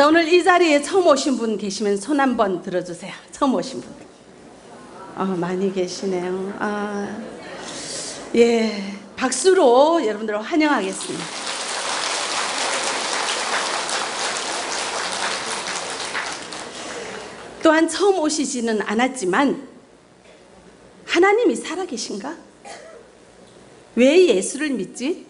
자, 오늘 이 자리에 처음 오신 분 계시면 손 한번 들어주세요. 처음 오신 분. 많이 계시네요. 예, 박수로 여러분들을 환영하겠습니다. 또한 처음 오시지는 않았지만 하나님이 살아계신가? 왜 예수를 믿지?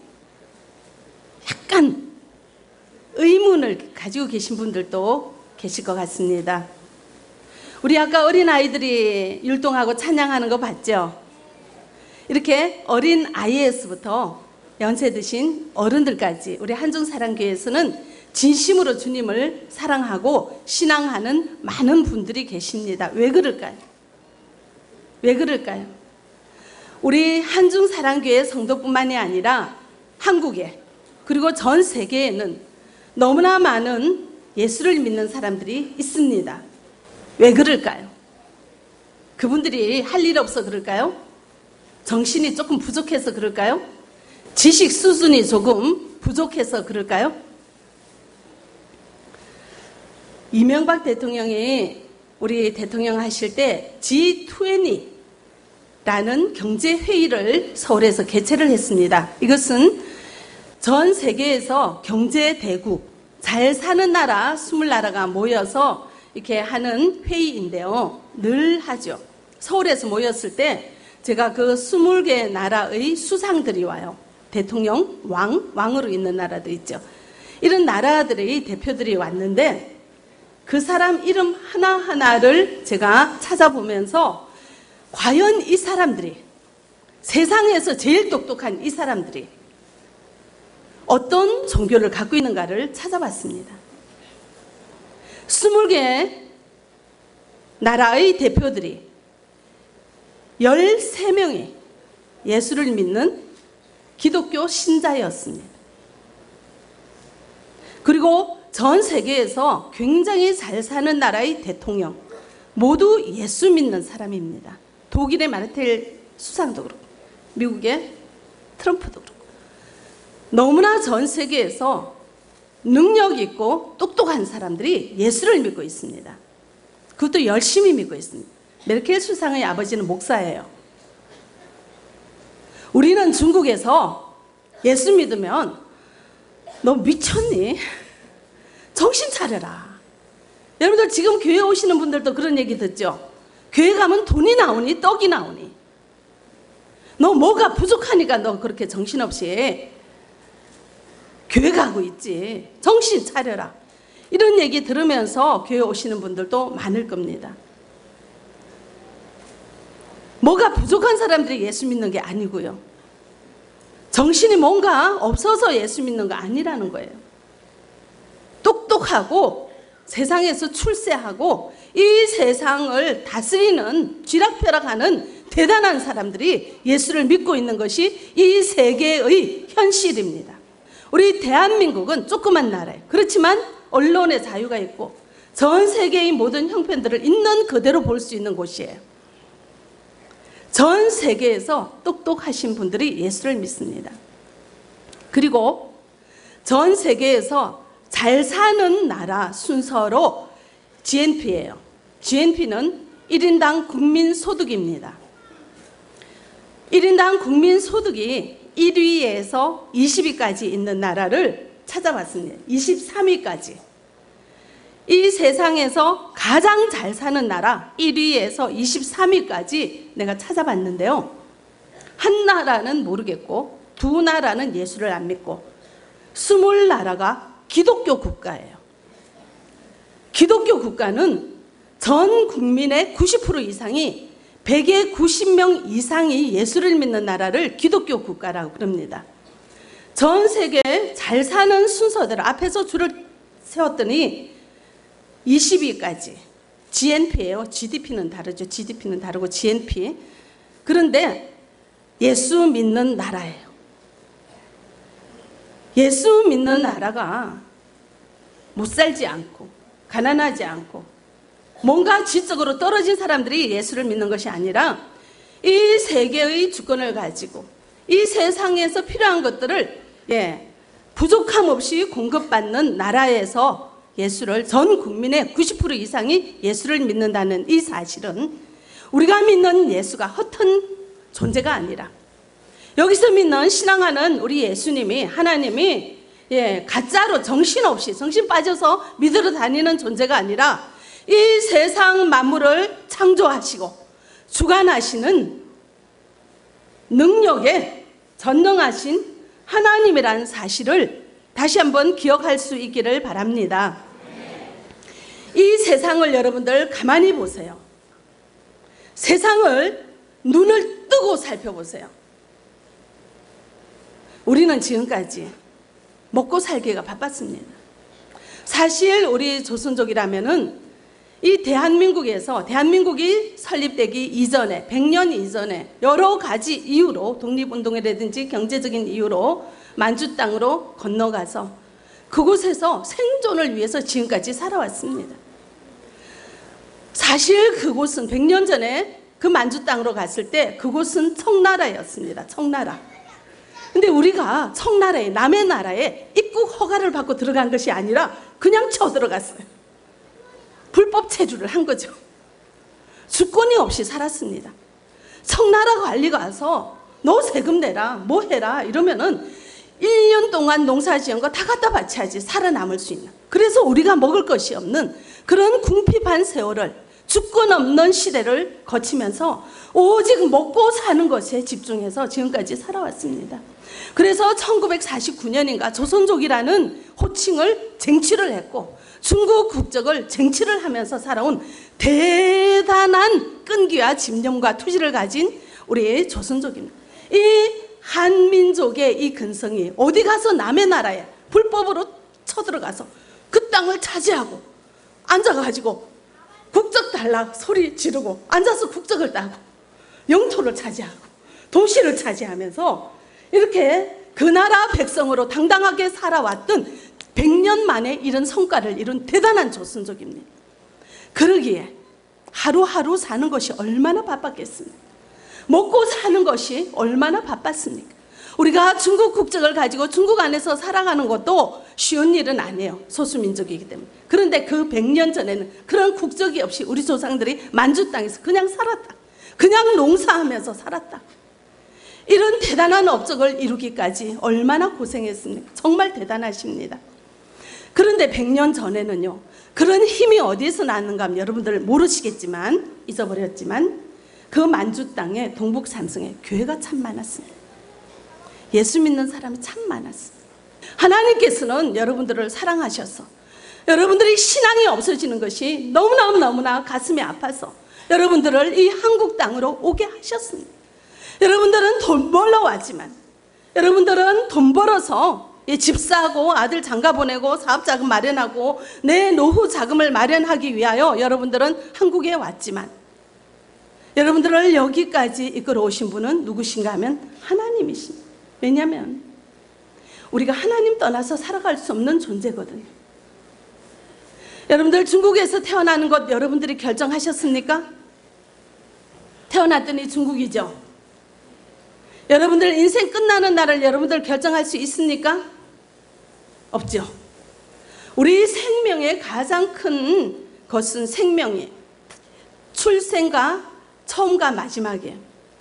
약간 의문을 가지고 계신 분들도 계실 것 같습니다. 우리 아까 어린아이들이 율동하고 찬양하는 거 봤죠? 이렇게 어린아이에서부터 연세 드신 어른들까지 우리 한중사랑교회에서는 진심으로 주님을 사랑하고 신앙하는 많은 분들이 계십니다. 왜 그럴까요? 왜 그럴까요? 우리 한중사랑교회 성도뿐만이 아니라 한국에 그리고 전 세계에는 너무나 많은 예수를 믿는 사람들이 있습니다. 왜 그럴까요? 그분들이 할 일 없어 그럴까요? 정신이 조금 부족해서 그럴까요? 지식 수준이 조금 부족해서 그럴까요? 이명박 대통령이 우리 대통령 하실 때 G20라는 경제회의를 서울에서 개최를 했습니다. 이것은 전 세계에서 경제대국, 잘 사는 나라 20나라가 모여서 이렇게 하는 회의인데요. 늘 하죠. 서울에서 모였을 때 제가 그 20개 나라의 수상들이 와요. 대통령, 왕으로 있는 나라도 있죠. 이런 나라들의 대표들이 왔는데 그 사람 이름 하나하나를 제가 찾아보면서 과연 이 사람들이, 세상에서 제일 똑똑한 이 사람들이 어떤 종교를 갖고 있는가를 찾아봤습니다. 20개 나라의 대표들이 13명이 예수를 믿는 기독교 신자였습니다. 그리고 전 세계에서 굉장히 잘 사는 나라의 대통령 모두 예수 믿는 사람입니다. 독일의 마르텔 수상도 그렇고 미국의 트럼프도 그렇고 너무나 전 세계에서 능력 있고 똑똑한 사람들이 예수를 믿고 있습니다. 그것도 열심히 믿고 있습니다. 메르켈 수상의 아버지는 목사예요. 우리는 중국에서 예수 믿으면 너 미쳤니? 정신 차려라. 여러분들 지금 교회 오시는 분들도 그런 얘기 듣죠? 교회 가면 돈이 나오니 떡이 나오니 너 뭐가 부족하니까 너 그렇게 정신없이 교회 가고 있지. 정신 차려라. 이런 얘기 들으면서 교회 오시는 분들도 많을 겁니다. 뭐가 부족한 사람들이 예수 믿는 게 아니고요. 정신이 뭔가 없어서 예수 믿는 거 아니라는 거예요. 똑똑하고 세상에서 출세하고 이 세상을 다스리는 쥐락펴락하는 대단한 사람들이 예수를 믿고 있는 것이 이 세계의 현실입니다. 우리 대한민국은 조그만 나라예요. 그렇지만 언론의 자유가 있고 전 세계의 모든 형편들을 있는 그대로 볼 수 있는 곳이에요. 전 세계에서 똑똑하신 분들이 예수를 믿습니다. 그리고 전 세계에서 잘 사는 나라 순서로 GNP예요. GNP는 1인당 국민소득입니다. 1인당 국민소득이 1위에서 20위까지 있는 나라를 찾아봤습니다. 23위까지. 이 세상에서 가장 잘 사는 나라 1위에서 23위까지 내가 찾아봤는데요. 한 나라는 모르겠고 두 나라는 예수를 안 믿고 20나라가 기독교 국가예요. 기독교 국가는 전 국민의 90% 이상이 100의 90명 이상이 예수를 믿는 나라를 기독교 국가라고 그럽니다. 전 세계 잘 사는 순서대로 앞에서 줄을 세웠더니 20위까지 GNP예요. GDP는 다르죠. GDP는 다르고 GNP. 그런데 예수 믿는 나라예요. 예수 믿는 나라가 못 살지 않고 가난하지 않고 뭔가 지적으로 떨어진 사람들이 예수를 믿는 것이 아니라 이 세계의 주권을 가지고 이 세상에서 필요한 것들을 부족함 없이 공급받는 나라에서 예수를, 전 국민의 90% 이상이 예수를 믿는다는 이 사실은 우리가 믿는 예수가 헛된 존재가 아니라, 여기서 믿는 신앙하는 우리 예수님이, 하나님이 가짜로 정신없이 정신 빠져서 믿으러 다니는 존재가 아니라 이 세상 만물을 창조하시고 주관하시는 능력에 전능하신 하나님이라는 사실을 다시 한번 기억할 수 있기를 바랍니다. 이 세상을 여러분들 가만히 보세요. 세상을 눈을 뜨고 살펴보세요. 우리는 지금까지 먹고 살기가 바빴습니다. 사실 우리 조선족이라면은 이 대한민국이 설립되기 이전에, 100년 이전에 여러 가지 이유로, 독립운동이라든지 경제적인 이유로 만주 땅으로 건너가서 그곳에서 생존을 위해서 지금까지 살아왔습니다. 사실 그곳은 100년 전에 그 만주 땅으로 갔을 때 그곳은 청나라였습니다. 청나라. 근데 우리가 청나라에, 남의 나라에 입국 허가를 받고 들어간 것이 아니라 그냥 쳐들어갔어요. 불법 체류를 한 거죠. 주권이 없이 살았습니다. 청나라 관리가 와서 너 세금 내라, 뭐 해라 이러면은 1년 동안 농사 지은 거 다 갖다 바쳐야지 살아남을 수 있는. 그래서 우리가 먹을 것이 없는 그런 궁핍한 세월을, 주권 없는 시대를 거치면서 오직 먹고 사는 것에 집중해서 지금까지 살아왔습니다. 그래서 1949년인가 조선족이라는 호칭을 쟁취를 했고 중국 국적을 쟁취를 하면서 살아온 대단한 끈기와 집념과 투지를 가진 우리 조선족입니다. 이 한민족의 이 근성이 어디 가서 남의 나라에 불법으로 쳐들어가서 그 땅을 차지하고 앉아가지고 국적 달라 소리 지르고 앉아서 국적을 따고 영토를 차지하고 도시를 차지하면서 이렇게 그 나라 백성으로 당당하게 살아왔던 100년 만에 이런 성과를 이룬 대단한 조선족입니다. 그러기에 하루하루 사는 것이 얼마나 바빴겠습니까? 먹고 사는 것이 얼마나 바빴습니까? 우리가 중국 국적을 가지고 중국 안에서 살아가는 것도 쉬운 일은 아니에요. 소수민족이기 때문에. 그런데 그 100년 전에는 그런 국적이 없이 우리 조상들이 만주 땅에서 그냥 살았다. 그냥 농사하면서 살았다. 이런 대단한 업적을 이루기까지 얼마나 고생했습니까? 정말 대단하십니다. 그런데 100년 전에는요, 그런 힘이 어디에서 났는가 하면 여러분들 모르시겠지만, 잊어버렸지만 그 만주 땅에 동북 삼성에 교회가 참 많았습니다. 예수 믿는 사람이 참 많았습니다. 하나님께서는 여러분들을 사랑하셔서 여러분들이 신앙이 없어지는 것이 너무나 가슴이 아파서 여러분들을 이 한국 땅으로 오게 하셨습니다. 여러분들은 돈 벌러 왔지만, 여러분들은 돈 벌어서 집 사고 아들 장가 보내고 사업자금 마련하고 내 노후 자금을 마련하기 위하여 여러분들은 한국에 왔지만, 여러분들을 여기까지 이끌어 오신 분은 누구신가 하면 하나님이십니다. 왜냐하면 우리가 하나님 떠나서 살아갈 수 없는 존재거든요. 여러분들 중국에서 태어나는 것 여러분들이 결정하셨습니까? 태어났더니 중국이죠. 여러분들 인생 끝나는 날을 여러분들 결정할 수 있습니까? 없죠. 우리 생명의 가장 큰 것은 생명이에요. 출생과 처음과 마지막이에요.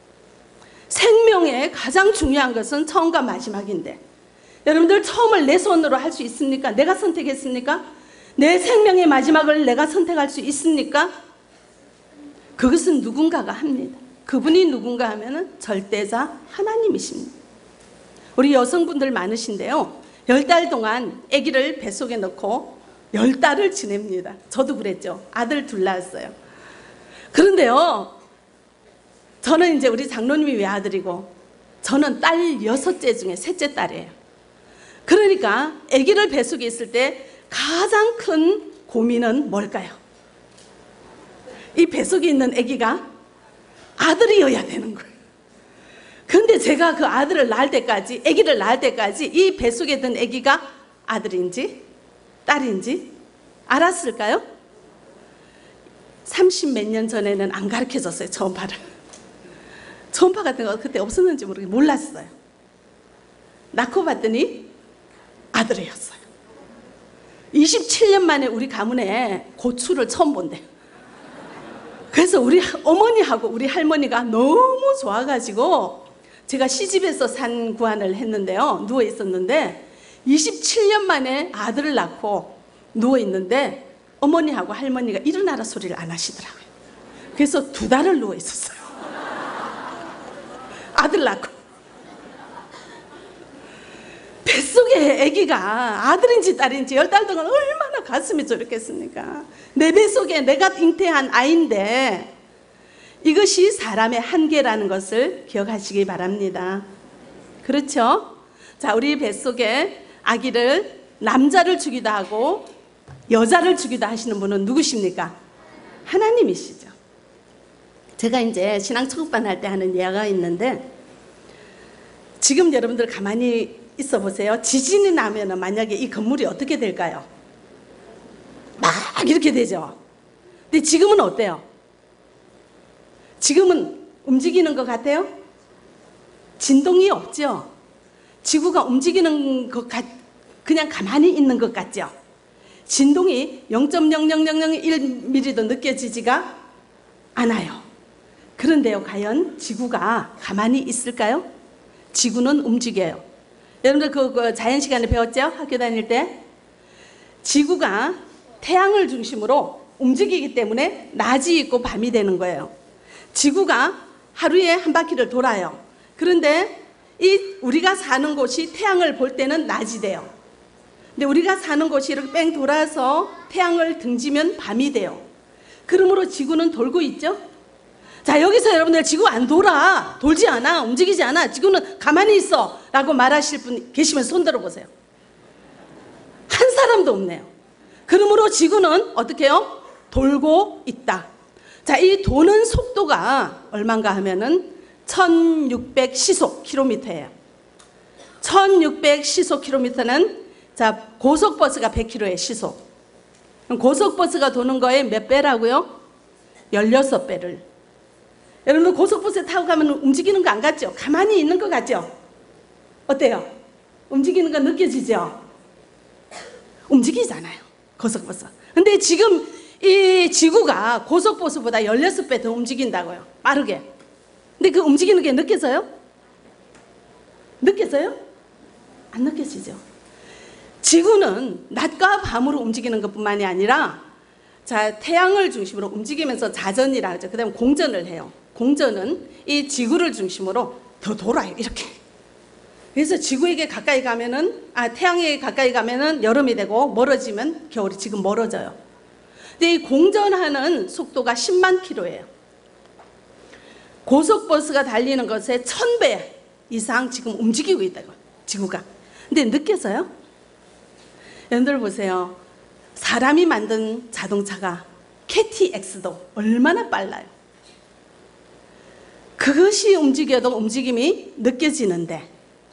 생명의 가장 중요한 것은 처음과 마지막인데, 여러분들 처음을 내 손으로 할 수 있습니까? 내가 선택했습니까? 내 생명의 마지막을 내가 선택할 수 있습니까? 그것은 누군가가 합니다. 그분이 누군가 하면은 절대자 하나님이십니다. 우리 여성분들 많으신데요, 10달 동안 아기를 뱃속에 넣고 10달을 지냅니다. 저도 그랬죠. 아들 둘 낳았어요. 그런데요, 저는 이제 우리 장로님이 외아들이고 저는 딸 6째 중에 셋째 딸이에요. 그러니까 아기를 뱃속에 있을 때 가장 큰 고민은 뭘까요? 이 뱃속에 있는 아기가 아들이어야 되는 거예요. 근데 제가 그 아들을 낳을 때까지, 아기를 낳을 때까지 이 뱃속에 든 아기가 아들인지 딸인지 알았을까요? 30몇 년 전에는 안 가르쳐줬어요. 초음파를. 초음파 같은 거 그때 없었는지 모르겠어요. 몰랐어요. 낳고 봤더니 아들이었어요. 27년 만에 우리 가문에 고추를 처음 본대. 그래서 우리 어머니하고 우리 할머니가 너무 좋아가지고 제가 시집에서 산 구안을 했는데요. 누워 있었는데 27년 만에 아들을 낳고 누워 있는데 어머니하고 할머니가 일어나라 소리를 안 하시더라고요. 그래서 2달을 누워 있었어요. 아들 낳고. 뱃속에 아기가 아들인지 딸인지 10달 동안 얼마나 가슴이 졸였겠습니까? 내 뱃속에 내가 잉태한 아이인데 이것이 사람의 한계라는 것을 기억하시기 바랍니다. 그렇죠? 자, 우리 뱃속에 아기를 남자를 주기도 하고 여자를 주기도 하시는 분은 누구십니까? 하나님이시죠. 제가 이제 신앙 초급반 할 때 하는 예가 있는데 지금 여러분들 가만히 있어 보세요. 지진이 나면 만약에 이 건물이 어떻게 될까요? 막 이렇게 되죠. 근데 지금은 어때요? 지금은 움직이는 것 같아요? 진동이 없죠? 지구가 움직이는 것 그냥 가만히 있는 것 같죠? 진동이 0.00001mm도 느껴지지가 않아요. 그런데요, 과연 지구가 가만히 있을까요? 지구는 움직여요. 여러분들 그 자연 시간에 배웠죠? 학교 다닐 때? 지구가 태양을 중심으로 움직이기 때문에 낮이 있고 밤이 되는 거예요. 지구가 하루에 한 바퀴를 돌아요. 그런데 우리가 사는 곳이 태양을 볼 때는 낮이 돼요. 근데 우리가 사는 곳이 이렇게 뺑 돌아서 태양을 등지면 밤이 돼요. 그러므로 지구는 돌고 있죠? 자, 여기서 여러분들 지구 안 돌아, 돌지 않아, 움직이지 않아, 지구는 가만히 있어 라고 말하실 분 계시면 손 들어보세요. 한 사람도 없네요. 그러므로 지구는 어떻게 해요? 돌고 있다. 자, 이 도는 속도가 얼마인가 하면은 1600 시속 킬로미터예요. 1600 시속 킬로미터는 자, 고속버스가 100km의 시속. 그럼 고속버스가 도는 거에 몇 배라고요? 16배를. 여러분 고속버스에 타고 가면 움직이는 거 안 같죠? 가만히 있는 거 같죠? 어때요? 움직이는 거 느껴지죠? 움직이잖아요, 고속버스. 근데 지금 이 지구가 고속버스보다 16배 더 움직인다고요, 빠르게. 근데 그 움직이는 게 느껴져요? 느껴져요? 안 느껴지죠? 지구는 낮과 밤으로 움직이는 것뿐만이 아니라 자, 태양을 중심으로 움직이면서 자전이라 하죠. 그 다음에 공전을 해요. 공전은 이 지구를 중심으로 더 돌아요, 이렇게. 그래서 지구에게 가까이 가면은, 태양에게 가까이 가면은 여름이 되고 멀어지면 겨울이. 지금 멀어져요. 근데 이 공전하는 속도가 10만 킬로예요. 고속버스가 달리는 것에 1000배 이상 지금 움직이고 있다고, 지구가. 근데 느껴져요? 여러분들 보세요. 사람이 만든 자동차가 KTX도 얼마나 빨라요. 그것이 움직여도 움직임이 느껴지는데,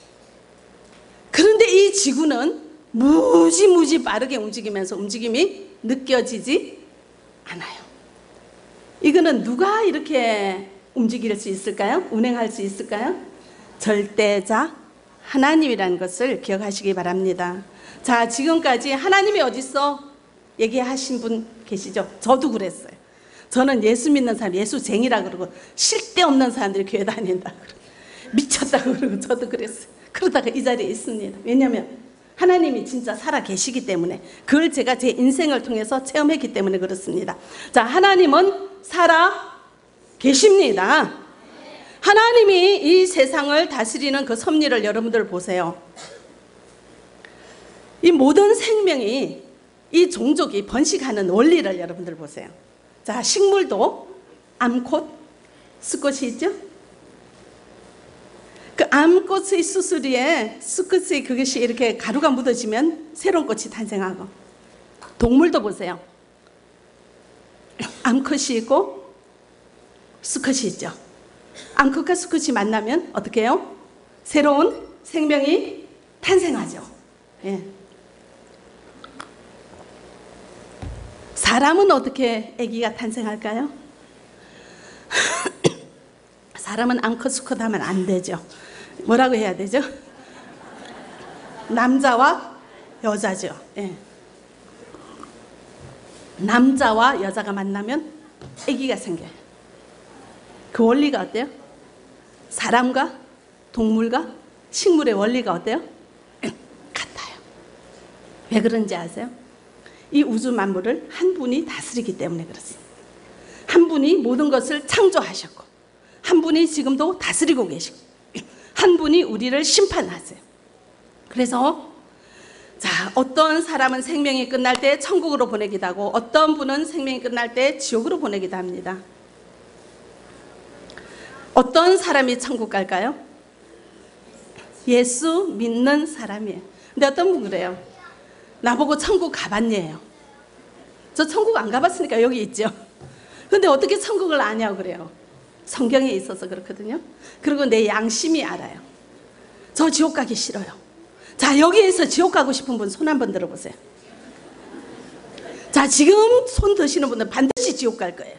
그런데 이 지구는 무지무지 빠르게 움직이면서 움직임이 느껴지지 않아요. 이거는 누가 이렇게 움직일 수 있을까요? 운행할 수 있을까요? 절대자 하나님이라는 것을 기억하시기 바랍니다. 자, 지금까지 하나님이 어딨어? 얘기하신 분 계시죠? 저도 그랬어요. 저는 예수 믿는 사람 예수쟁이라 그러고 쓸데없는 사람들이 교회 다닌다 그러고 미쳤다고 그러고 저도 그랬어요. 그러다가 이 자리에 있습니다. 왜냐하면 하나님이 진짜 살아 계시기 때문에, 그걸 제가 제 인생을 통해서 체험했기 때문에 그렇습니다. 자, 하나님은 살아 계십니다. 하나님이 이 세상을 다스리는 그 섭리를 여러분들 보세요. 이 모든 생명이, 이 종족이 번식하는 원리를 여러분들 보세요. 자, 식물도 암꽃, 수꽃이 있죠? 그 암꽃의 수수리에 수꽃의 그것이 이렇게 가루가 묻어지면 새로운 꽃이 탄생하고, 동물도 보세요. 암컷이 있고 수컷이 있죠. 암컷과 수컷이 만나면 어떻게 해요? 새로운 생명이 탄생하죠. 예. 사람은 어떻게 아기가 탄생할까요? 사람은 암컷 수컷 하면 안 되죠. 뭐라고 해야 되죠? 남자와 여자죠. 예. 남자와 여자가 만나면 아기가 생겨요. 그 원리가 어때요? 사람과 동물과 식물의 원리가 어때요? 같아요. 왜 그런지 아세요? 이 우주 만물을 한 분이 다스리기 때문에 그렇습니다. 한 분이 모든 것을 창조하셨고, 한 분이 지금도 다스리고 계시고, 한 분이 우리를 심판하세요. 그래서 자, 어떤 사람은 생명이 끝날 때 천국으로 보내기도 하고, 어떤 분은 생명이 끝날 때 지옥으로 보내기도 합니다. 어떤 사람이 천국 갈까요? 예수 믿는 사람이에요. 근데 어떤 분 그래요? 나보고 천국 가봤냐요. 저 천국 안 가봤으니까 여기 있죠. 근데 어떻게 천국을 아냐고 그래요. 성경에 있어서 그렇거든요. 그리고 내 양심이 알아요. 저 지옥 가기 싫어요. 자, 여기에서 지옥 가고 싶은 분 손 한번 들어보세요. 자, 지금 손 드시는 분들 반드시 지옥 갈 거예요.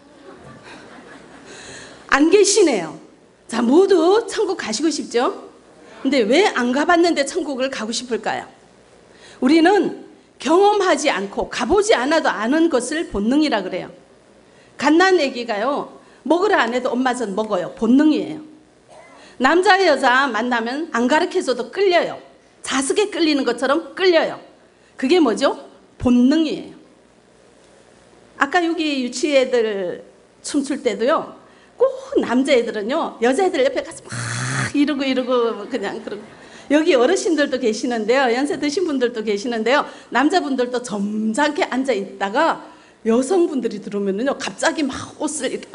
안 계시네요. 자, 모두 천국 가시고 싶죠? 근데 왜 안 가봤는데 천국을 가고 싶을까요? 우리는 경험하지 않고 가보지 않아도 아는 것을 본능이라 그래요. 갓난 애기가요, 먹으라 안 해도 엄마 전 먹어요. 본능이에요. 남자 여자 만나면 안 가르쳐줘도 끌려요. 자석에 끌리는 것처럼 끌려요. 그게 뭐죠? 본능이에요. 아까 여기 유치애들 춤출 때도요, 꼭 남자애들은요 여자애들 옆에 가서 막 이러고 그냥 그러고, 여기 어르신들도 계시는데요, 연세 드신 분들도 계시는데요, 남자분들도 점잖게 앉아 있다가 여성분들이 들어오면요 갑자기 막 옷을 이렇게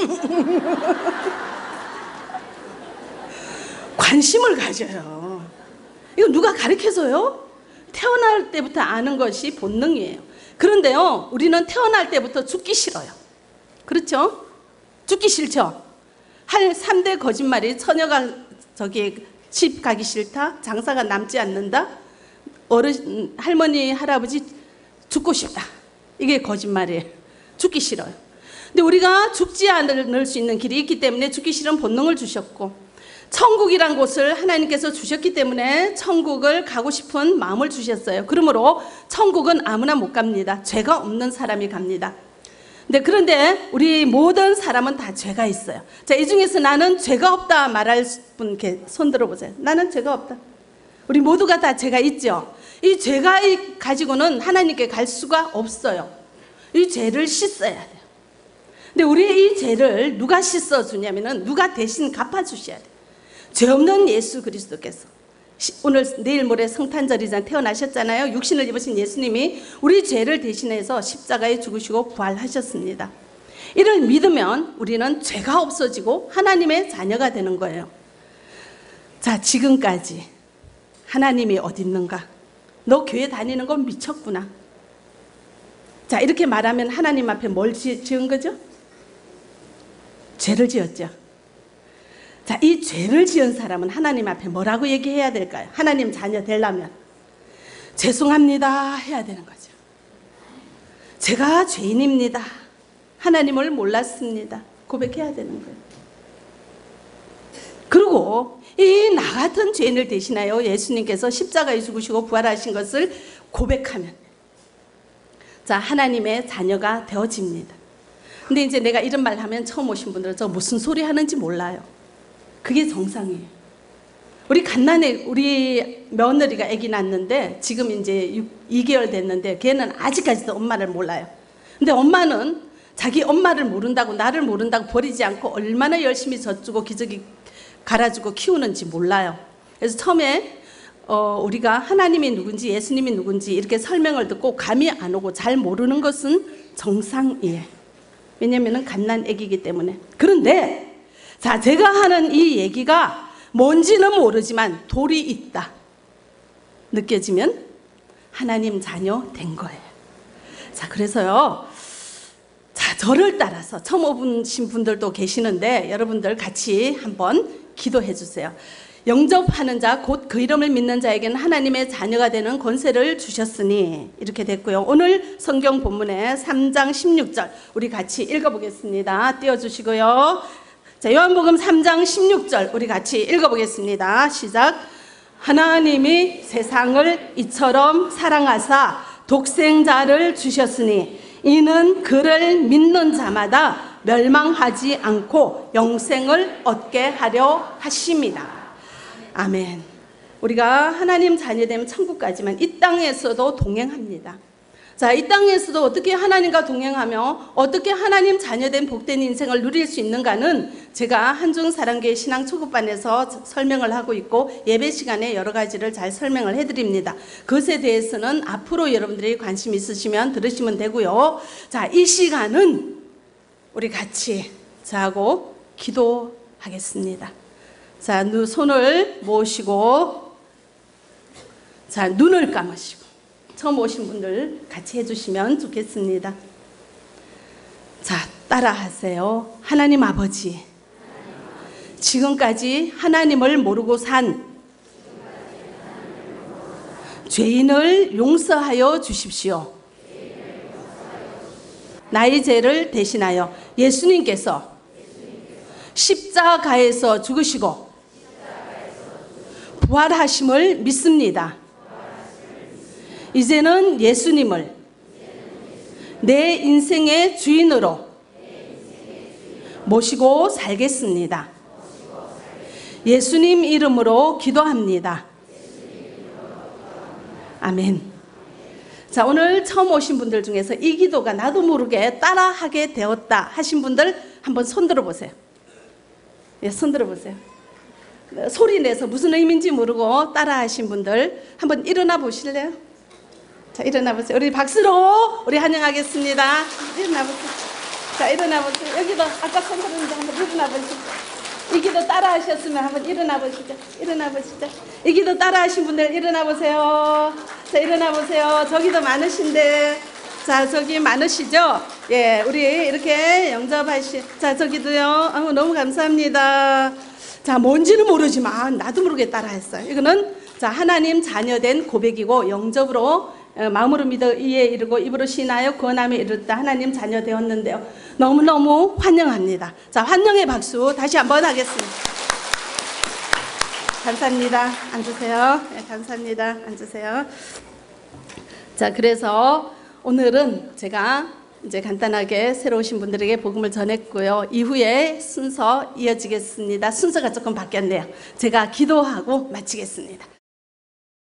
관심을 가져요. 이거 누가 가르쳐줘요? 태어날 때부터 아는 것이 본능이에요. 그런데요, 우리는 태어날 때부터 죽기 싫어요. 그렇죠? 죽기 싫죠? 할 3대 거짓말이, 처녀가 저기 집 가기 싫다, 장사가 남지 않는다, 어르신 할머니 할아버지 죽고 싶다, 이게 거짓말이에요. 죽기 싫어요. 근데 우리가 죽지 않을 수 있는 길이 있기 때문에 죽기 싫은 본능을 주셨고, 천국이란 곳을 하나님께서 주셨기 때문에 천국을 가고 싶은 마음을 주셨어요. 그러므로 천국은 아무나 못 갑니다. 죄가 없는 사람이 갑니다. 그런데 우리 모든 사람은 다 죄가 있어요. 자, 이 중에서 나는 죄가 없다 말할 분 손 들어보세요. 나는 죄가 없다. 우리 모두가 다 죄가 있죠. 이 죄가 가지고는 하나님께 갈 수가 없어요. 이 죄를 씻어야 돼요. 근데 우리의 이 죄를 누가 씻어주냐면은, 누가 대신 갚아주셔야 돼요. 죄 없는 예수 그리스도께서 오늘 내일 모레 성탄절이잖아요. 태어나셨잖아요. 육신을 입으신 예수님이 우리 죄를 대신해서 십자가에 죽으시고 부활하셨습니다. 이를 믿으면 우리는 죄가 없어지고 하나님의 자녀가 되는 거예요. 자, 지금까지 하나님이 어디 있는가? 너 교회 다니는 건 미쳤구나. 자, 이렇게 말하면 하나님 앞에 뭘 지은 거죠? 죄를 지었죠. 자, 이 죄를 지은 사람은 하나님 앞에 뭐라고 얘기해야 될까요? 하나님 자녀 되려면 죄송합니다 해야 되는 거죠. 제가 죄인입니다. 하나님을 몰랐습니다. 고백해야 되는 거예요. 그리고 이 나 같은 죄인을 대신하여 예수님께서 십자가에 죽으시고 부활하신 것을 고백하면, 자, 하나님의 자녀가 되어집니다. 근데 이제 내가 이런 말 하면 처음 오신 분들은 저 무슨 소리 하는지 몰라요. 그게 정상이에요. 우리 갓난에 우리 며느리가 아기 낳았는데 지금 이제 2개월 됐는데 걔는 아직까지도 엄마를 몰라요. 근데 엄마는 자기 엄마를 모른다고, 나를 모른다고 버리지 않고 얼마나 열심히 젖주고 기저귀 갈아주고 키우는지 몰라요. 그래서 처음에 우리가 하나님이 누군지 예수님이 누군지 이렇게 설명을 듣고 감이 안 오고 잘 모르는 것은 정상이에요. 왜냐하면 갓난 아기이기 때문에. 그런데 자, 제가 하는 이 얘기가 뭔지는 모르지만 돌이 있다 느껴지면 하나님 자녀 된 거예요. 자, 그래서요, 자, 저를 따라서 처음 오신 분들도 계시는데 여러분들 같이 한번 기도해 주세요. 영접하는 자 곧 그 이름을 믿는 자에게는 하나님의 자녀가 되는 권세를 주셨으니, 이렇게 됐고요. 오늘 성경 본문의 3장 16절 우리 같이 읽어보겠습니다. 띄워주시고요. 자, 요한복음 3장 16절 우리 같이 읽어보겠습니다. 시작. 하나님이 세상을 이처럼 사랑하사 독생자를 주셨으니 이는 그를 믿는 자마다 멸망하지 않고 영생을 얻게 하려 하십니다. 아멘. 우리가 하나님 자녀되면 천국까지만 이 땅에서도 동행합니다. 자, 이 땅에서도 어떻게 하나님과 동행하며 어떻게 하나님 자녀된 복된 인생을 누릴 수 있는가는 제가 한중사랑교회 신앙 초급반에서 설명을 하고 있고 예배 시간에 여러 가지를 잘 설명을 해드립니다. 그것에 대해서는 앞으로 여러분들이 관심 있으시면 들으시면 되고요. 자, 이 시간은 우리 같이 자고 기도하겠습니다. 자, 손을 모으시고, 자, 눈을 감으시고, 처음 오신 분들 같이 해주시면 좋겠습니다. 자, 따라하세요. 하나님 아버지, 지금까지 하나님을 모르고 산 죄인을 용서하여 주십시오. 나의 죄를 대신하여 예수님께서 십자가에서 죽으시고 부활하심을 믿습니다. 이제는 예수님을 내 인생의 주인으로 모시고 살겠습니다. 예수님 이름으로 기도합니다. 아멘. 자, 오늘 처음 오신 분들 중에서 이 기도가 나도 모르게 따라하게 되었다 하신 분들 한번 손 들어보세요. 예, 손 들어보세요. 소리 내서 무슨 의미인지 모르고 따라하신 분들 한번 일어나 보실래요? 자, 일어나 보세요. 우리 박수로 우리 환영하겠습니다. 일어나 보세요. 자, 일어나 보세요. 여기도 아까 손 들었는데 한번 일어나 보시죠. 이 기도 따라 하셨으면 한번 일어나 보시죠. 일어나 보시죠. 이 기도 따라 하신 분들 일어나 보세요. 자, 일어나 보세요. 저기도 많으신데. 자, 저기 많으시죠? 예, 우리 이렇게 자, 저기도요. 너무 감사합니다. 자, 뭔지는 모르지만 나도 모르게 따라 했어요. 이거는 자, 하나님 자녀된 고백이고 영접으로 마음으로 믿어 이에 이르고 입으로 신하여 구원함에 이르렀다. 하나님 자녀 되었는데요. 너무너무 환영합니다. 자, 환영의 박수 다시 한번 하겠습니다. 감사합니다. 앉으세요. 네, 감사합니다. 앉으세요. 자, 그래서 오늘은 제가 이제 간단하게 새로 오신 분들에게 복음을 전했고요. 이후에 순서 이어지겠습니다. 순서가 조금 바뀌었네요. 제가 기도하고 마치겠습니다.